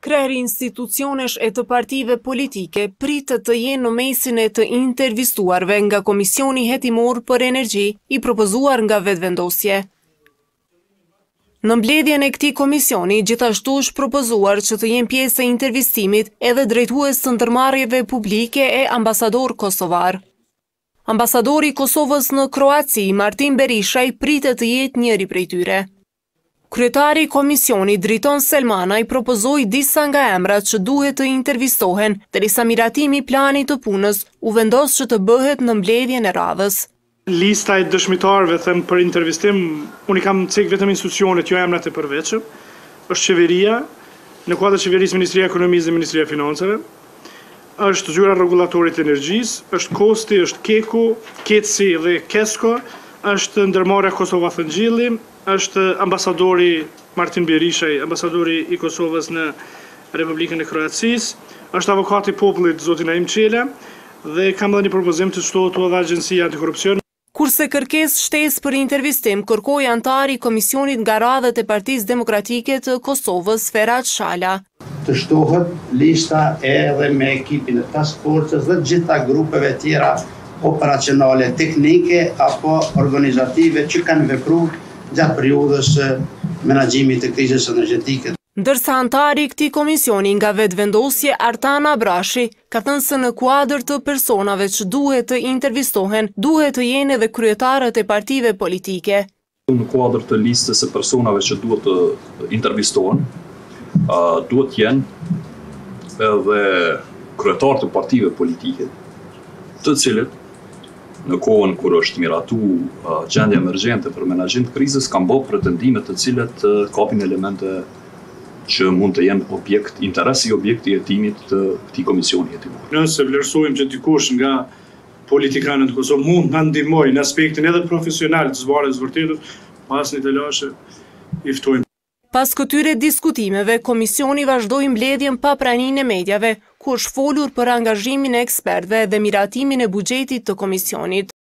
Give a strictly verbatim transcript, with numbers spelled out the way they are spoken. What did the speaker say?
Krejri institucionesh e të partive politike pritet të jenë në mesin e të intervistuarve nga Komisioni Hetimor për Energji i propozuar nga vetëvendosje. Në mbledhjen e këtij komisioni, gjithashtu është propozuar që të jenë pjesë e intervistimit edhe drejtues të ndërmarrjeve publike e ambasador kosovar. Ambasadori i Kosovës në Kroaci, Martin Berishaj, pritet të jetë njëri prej tyre. Kryetari i komisionit Driton Selmana i propozoi disa nga emrat që duhet të intervistohen, derisa miratimi i planit të punës u vendos që të bëhet në mbledhjen e radhës. Lista e dëshmitarëve them për intervistim, unë kam cek vetëm institucionet, jo emrat e përveçëm, është qeveria, në kuadër qeverisë Ministria e Ekonomisë dhe Ministria e Financave, është zyra rregullatorit të energjisë, është Kosti, është Keku, Ketsi dhe Kesko, është ndërmarrja Kosova Thëngjilli, është ambasadori Martin Berishaj, ambasadori i Kosovës në Republikën e Kroacisë, është avokati i popullit zoti Naim Çela dhe kam dhënë një propozim të shtohet edhe Agjencia Antikorrupsioni. Kurse kërkesë shtesë për intervistim kërkoi antari i komisionit nga radhët e Partisë Demokratike të Kosovës, Ferhat Shala. Të shtohet lista edhe me ekipin e task forces dhe gjitha grupeve tjera operacionale, teknike apo organizative që kanë vepruar gjatë periudhës menaxhimit të krizës energjetike. Ndërsa antari i këtij komisioni nga vetëvendosje Artan Abrashi ka thënë se në kuadër të personave që duhet të intervistohen, duhet të jenë edhe kryetarët e partive politike. Në kuadër të listës së personave që duhet të intervistohen, duhet të jenë edhe kryetarët e partive politike, të cilët në kohën kur është miratu gjendja emergjente për menaxhim të krizës, kanë bërë pretendime të cilet kapin elemente që mund të jenë objekt, interesi objekti i hetimit të këtij komisioni hetimor. Nëse vlerësojmë që dikush nga politikanët e Kosovës mund të ndihmojë në aspektin edhe profesional të zvarjes vërtetës, pas një të lashe i ftojmë. Pas këtyre diskutimeve, komisioni vazhdoi mbledhjen pa praninë e mediave, ku është folur për angazhimin e ekspertëve dhe miratimin e buxhetit të komisionit.